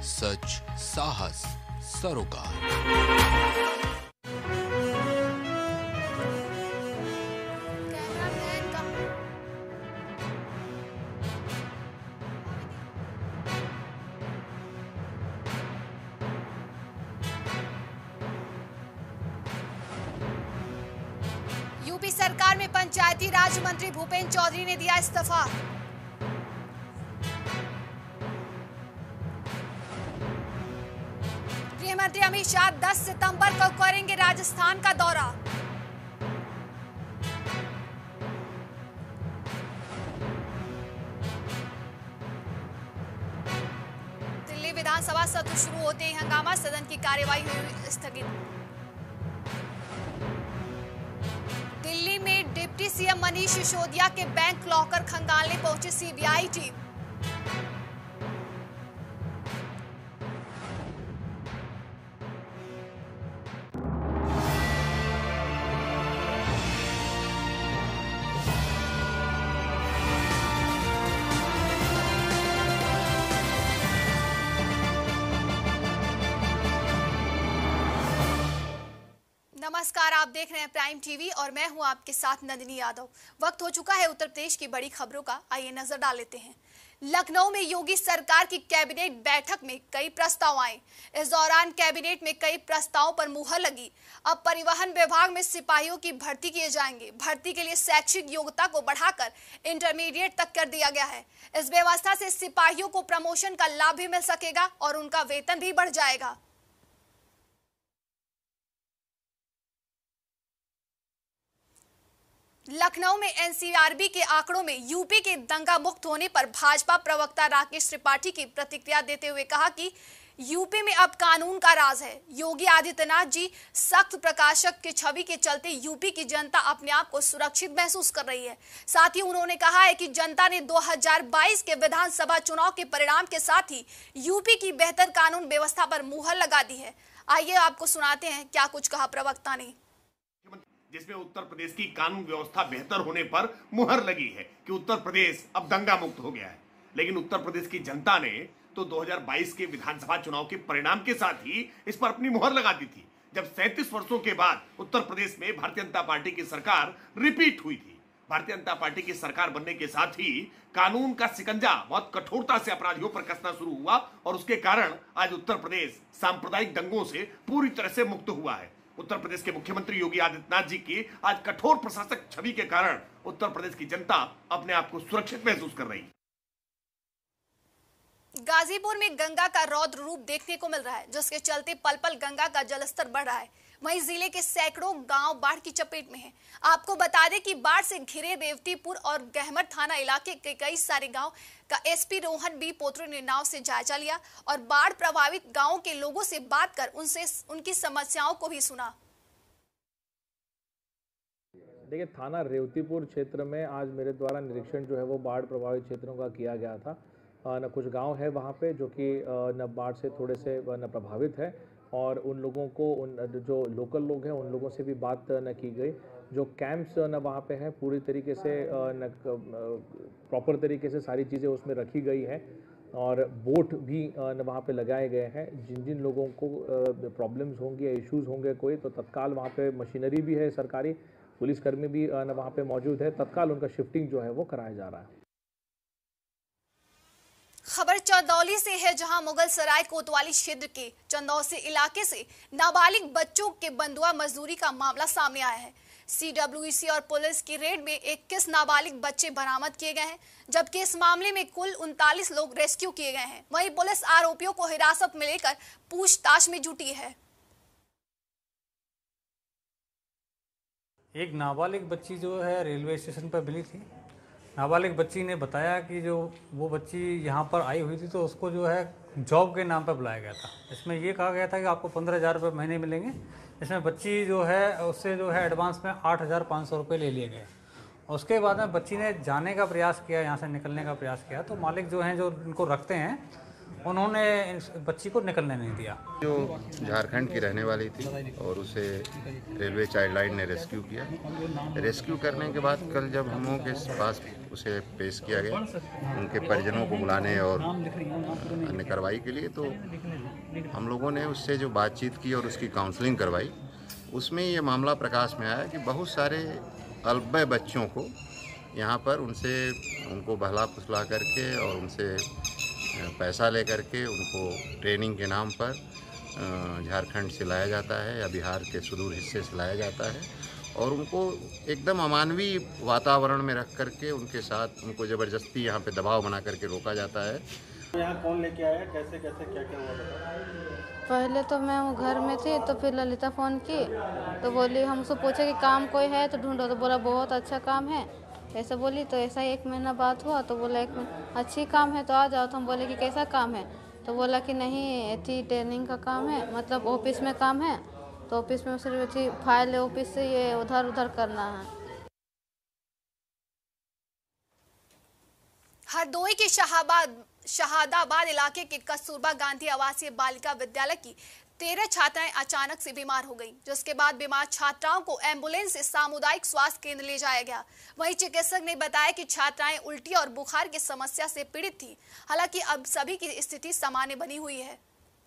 सच, साहस, सरोकार। यूपी सरकार में पंचायती राज मंत्री भूपेंद्र चौधरी ने दिया इस्तीफा। गृह मंत्री अमित शाह 10 सितंबर को करेंगे राजस्थान का दौरा। दिल्ली विधानसभा सत्र शुरू होते ही हंगामा, सदन की कार्यवाही हुई स्थगित। दिल्ली में डिप्टी सीएम मनीष सिसोदिया के बैंक लॉकर खंगालने पहुंची सीबीआई टीम। नमस्कार, आप देख रहे हैं प्राइम टीवी और मैं हूं आपके साथ नंदिनी यादव। वक्त हो चुका है उत्तर प्रदेश की बड़ी खबरों का, आइए नजर डाल लेते हैं। लखनऊ में योगी सरकार की कैबिनेट बैठक में कई प्रस्ताव आए। इस दौरान कैबिनेट में कई प्रस्तावों पर मुहर लगी। अब परिवहन विभाग में सिपाहियों की भर्ती किए जाएंगे। भर्ती के लिए शैक्षिक योग्यता को बढ़ाकर इंटरमीडिएट तक कर दिया गया है। इस व्यवस्था से सिपाहियों को प्रमोशन का लाभ भी मिल सकेगा और उनका वेतन भी बढ़ जाएगा। लखनऊ में एनसीआरबी के आंकड़ों में यूपी के दंगा मुक्त होने पर भाजपा प्रवक्ता राकेश त्रिपाठी की प्रतिक्रिया देते हुए कहा कि यूपी में अब कानून का राज है। योगी आदित्यनाथ जी सख्त प्रकाशक की छवि के चलते यूपी की जनता अपने आप को सुरक्षित महसूस कर रही है। साथ ही उन्होंने कहा है कि जनता ने 2022 के विधानसभा चुनाव के परिणाम के साथ ही यूपी की बेहतर कानून व्यवस्था पर मुहर लगा दी है। आइए आपको सुनाते हैं क्या कुछ कहा प्रवक्ता ने, जिसमें उत्तर प्रदेश की कानून व्यवस्था बेहतर होने पर मुहर लगी है कि उत्तर प्रदेश अब दंगा मुक्त हो गया है। लेकिन उत्तर प्रदेश की जनता ने तो 2022 के विधानसभा चुनाव के परिणाम के साथ ही इस पर अपनी मुहर लगा दी थी, जब 37 वर्षों के बाद उत्तर प्रदेश में भारतीय जनता पार्टी की सरकार रिपीट हुई थी। भारतीय जनता पार्टी की सरकार बनने के साथ ही कानून का शिकंजा बहुत कठोरता से अपराधियों पर कसना शुरू हुआ और उसके कारण आज उत्तर प्रदेश सांप्रदायिक दंगों से पूरी तरह से मुक्त हुआ है। उत्तर प्रदेश के मुख्यमंत्री योगी आदित्यनाथ जी की आज कठोर प्रशासक छवि के कारण उत्तर प्रदेश की जनता अपने आप को सुरक्षित महसूस कर रही है। गाजीपुर में गंगा का रौद्र रूप देखने को मिल रहा है, जिसके चलते पल पल गंगा का जलस्तर बढ़ रहा है। वहीं जिले के सैकड़ों गांव बाढ़ की चपेट में हैं। आपको बता दें कि बाढ़ से घिरे रेवतीपुर और गहमर थाना इलाके के कई सारे गांव का एसपी रोहन बी पोत्रो ने नाव से जायजा लिया और बाढ़ प्रभावित गांवों के लोगों से बात कर उनसे उनकी समस्याओं को भी सुना। देखिए, थाना रेवतीपुर क्षेत्र में आज मेरे द्वारा निरीक्षण जो है वो बाढ़ प्रभावित क्षेत्रों का किया गया था। न कुछ गांव है वहाँ पे जो कि न बाढ़ से थोड़े से न प्रभावित है और उन लोगों को जो लोकल लोग हैं उन लोगों से भी बात न की गई। जो कैंप्स न वहाँ पे है पूरी तरीके से न प्रॉपर तरीके से सारी चीज़ें उसमें रखी गई है और बोट भी न वहाँ पे लगाए गए हैं। जिन जिन लोगों को प्रॉब्लम्स होंगी या इश्यूज़ होंगे कोई, तो तत्काल वहाँ पे मशीनरी भी है, सरकारी पुलिसकर्मी भी न वहाँ पे मौजूद है। तत्काल उनका शिफ्टिंग जो है वो कराया जा रहा है। खबर चंदौली से है, जहां मुगल सराय कोतवाली क्षेत्र के चंदौसी इलाके से नाबालिग बच्चों के बंधुआ मजदूरी का मामला सामने आया है। सीडब्ल्यूसी और पुलिस की रेड में 21 नाबालिग बच्चे बरामद किए गए हैं, जबकि इस मामले में कुल 39 लोग रेस्क्यू किए गए हैं। वहीं पुलिस आरोपियों को हिरासत में लेकर पूछताछ में जुटी है। एक नाबालिग बच्ची जो है रेलवे स्टेशन पर मिली थी। नाबालिग बच्ची ने बताया कि जो वो बच्ची यहाँ पर आई हुई थी तो उसको जो है जॉब के नाम पर बुलाया गया था। इसमें ये कहा गया था कि आपको 15,000 रुपये महीने मिलेंगे। इसमें बच्ची जो है उससे जो है एडवांस में 8,500 रुपये ले लिए गए। उसके बाद में बच्ची ने जाने का प्रयास किया, यहाँ से निकलने का प्रयास किया, तो मालिक जो हैं जो इनको रखते हैं उन्होंने बच्ची को निकलने नहीं दिया। जो झारखंड की रहने वाली थी और उसे रेलवे चाइल्ड लाइन ने रेस्क्यू किया। रेस्क्यू करने के बाद कल जब हम लोगों के पास उसे पेश किया गया उनके परिजनों को बुलाने और अन्य कार्रवाई के लिए। तो हम लोगों ने उससे जो बातचीत की और उसकी काउंसलिंग करवाई, उसमें ये मामला प्रकाश में आया कि बहुत सारे अल्पवय बच्चों को यहाँ पर उनको बहला फुसला करके और उनसे पैसा ले करके उनको ट्रेनिंग के नाम पर झारखंड से लाया जाता है या बिहार के सुदूर हिस्से से लाया जाता है और उनको एकदम अमानवीय वातावरण में रख करके उनके साथ उनको ज़बरदस्ती यहाँ पे दबाव बना करके रोका जाता है। यहाँ कौन लेके आया, कैसे कैसे क्या क्या हुआ? पहले तो मैं वो घर में थी, तो फिर ललिता फ़ोन की तो बोली, हम उसको पूछे कि काम कोई है तो ढूंढो, तो बोला बहुत अच्छा काम है ऐसा बोली। तो ऐसा 1 महीना बात हुआ तो बोला 1 महीना अच्छी काम है तो आ जाओ। तो हम बोले कि कैसा काम है, तो बोला कि नहीं ऐसी ट्रेनिंग का काम है, मतलब ऑफिस में काम है, तो ऑफिस में सिर्फ अच्छी फाइल ऑफिस से ये उधर उधर करना है। हरदोई के शहादाबाद इलाके के कस्तूरबा गांधी आवासीय बालिका विद्यालय की 13 छात्राएं अचानक से बीमार हो गईं, जिसके बाद बीमार छात्राओं को एम्बुलेंस से सामुदायिक स्वास्थ्य केंद्र ले जाया गया। वहीं चिकित्सक ने बताया कि छात्राएं उल्टी और बुखार की समस्या से पीड़ित थीं। हालांकि अब सभी की स्थिति सामान्य बनी हुई है।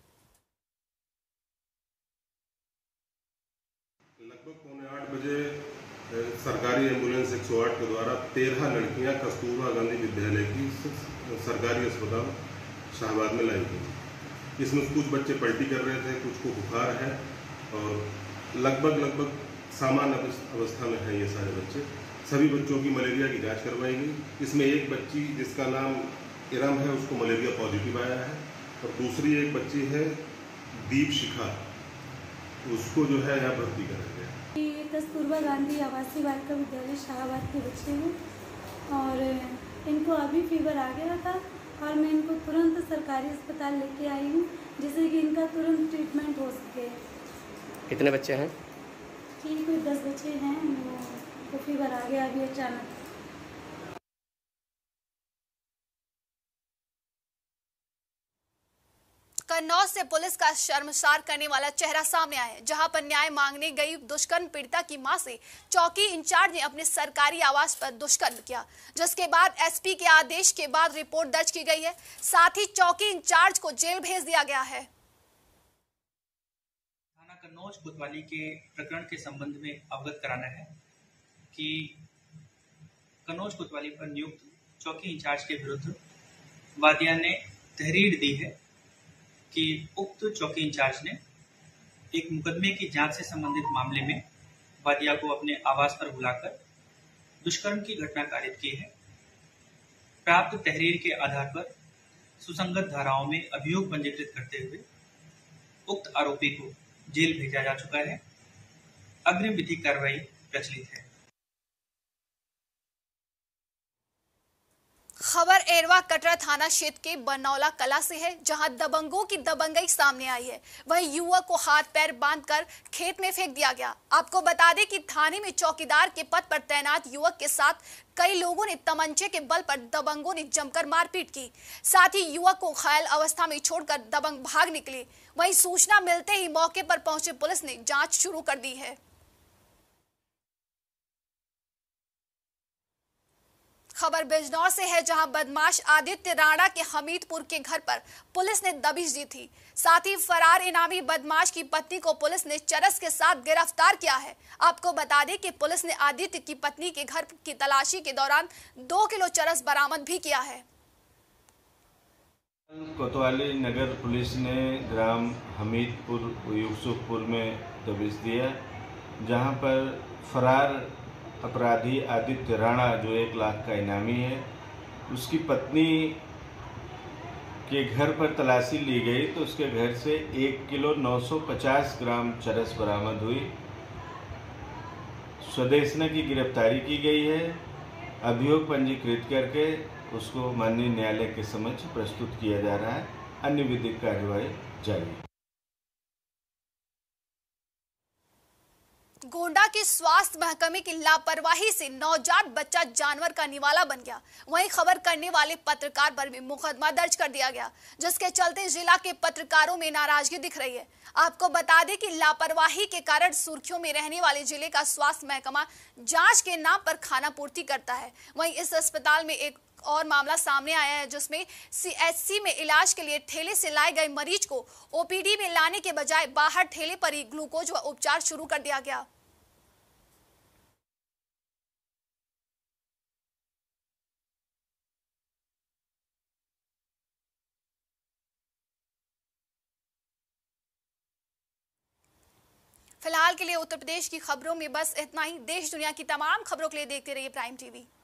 लगभग 7:45 बजे सरकारी एम्बुलेंस 108 के द्वारा 13 लड़कियां कस्तूरबा गांधी विद्यालय की सरकारी अस्पताल शाहबाद में लाई गई। इसमें कुछ बच्चे पलटी कर रहे थे, कुछ को बुखार है और लगभग सामान्य अवस्था में हैं ये सारे बच्चे। सभी बच्चों की मलेरिया की जांच करवाई गई। इसमें एक बच्ची जिसका नाम इरम है उसको मलेरिया पॉजिटिव आया है और दूसरी एक बच्ची है दीप शिखा, उसको जो है यहाँ भर्ती कराया गया। ये कस्तूरबा गांधी आवासीय बालिका विद्यालय शाहबाद के बच्चे हैं और इनको अभी फीवर आ गया था और मैं इनको तुरंत सरकारी अस्पताल लेके आई हूँ जिससे कि इनका तुरंत ट्रीटमेंट हो सके। कितने बच्चे हैं? ठीक, कोई 10 बच्चे हैं, तो फीवर आ गया अभी अचानक। कन्नौज से पुलिस का शर्मसार करने वाला चेहरा सामने आया है, जहां पर न्याय मांगने गई दुष्कर्म पीड़िता की मां से चौकी इंचार्ज ने अपने सरकारी आवास पर दुष्कर्म किया, जिसके बाद एसपी के आदेश के बाद रिपोर्ट दर्ज की गई है। साथ ही चौकी इंचार्ज को जेल भेज दिया गया है। थाना कन्नौज कोतवाली के प्रकरण के संबंध में अवगत कराना है कि कन्नौज कोतवाली पर नियुक्त चौकी इंचार्ज के विरुद्ध वादिया ने तहरीर दी है कि उक्त चौकी इंचार्ज ने एक मुकदमे की जांच से संबंधित मामले में वादिया को अपने आवास पर बुलाकर दुष्कर्म की घटना कारित की है। प्राप्त तहरीर के आधार पर सुसंगत धाराओं में अभियोग पंजीकृत करते हुए उक्त आरोपी को जेल भेजा जा चुका है। अग्रिम विधिक कार्रवाई प्रचलित है। खबर एरवा कटरा थाना क्षेत्र के बनौला कला से है, जहां दबंगों की दबंगई सामने आई है। वहीं युवक को हाथ पैर बांधकर खेत में फेंक दिया गया। आपको बता दें कि थाने में चौकीदार के पद पर तैनात युवक के साथ कई लोगों ने तमंचे के बल पर दबंगों ने जमकर मारपीट की। साथ ही युवक को घायल अवस्था में छोड़कर दबंग भाग निकले। वहीं सूचना मिलते ही मौके पर पहुंचे पुलिस ने जांच शुरू कर दी है। खबर बिजनौर से है, जहां बदमाश आदित्य राणा के हमीदपुर के घर पर पुलिस ने दबिश दी थी। साथ ही फरार इनामी बदमाश की पत्नी को पुलिस ने चरस के साथ गिरफ्तार किया है। आपको बता दें कि पुलिस ने आदित्य की पत्नी के घर की तलाशी के दौरान 2 किलो चरस बरामद भी किया है। कोतवाली नगर पुलिस ने ग्राम हमीदपुर यूसुफपुर में दबिश दिया, जहां पर फरार अपराधी आदित्य राणा जो 1 लाख का इनामी है, उसकी पत्नी के घर पर तलाशी ली गई तो उसके घर से 1 किलो 950 ग्राम चरस बरामद हुई। स्वदेशना की गिरफ्तारी की गई है। अभियोग पंजीकृत करके उसको माननीय न्यायालय के समक्ष प्रस्तुत किया जा रहा है। अन्य विधिक कार्यवाही जारी है। गोंडा के स्वास्थ्य महकमे की लापरवाही से नवजात बच्चा जानवर का निवाला बन गया। वहीं खबर करने वाले पत्रकार पर भी मुकदमा दर्ज कर दिया गया, जिसके चलते जिला के पत्रकारों में नाराजगी दिख रही है। आपको बता दें कि लापरवाही के कारण सुर्खियों में रहने वाले जिले का स्वास्थ्य महकमा जांच के नाम पर खाना पूर्ति करता है। वहीं इस अस्पताल में एक और मामला सामने आया है, जिसमें सीएचसी में इलाज के लिए ठेले से लाए गए मरीज को ओपीडी में लाने के बजाय बाहर ठेले पर ही ग्लूकोज व उपचार शुरू कर दिया गया। फिलहाल के लिए उत्तर प्रदेश की खबरों में बस इतना ही। देश दुनिया की तमाम खबरों के लिए देखते रहिए प्राइम टीवी।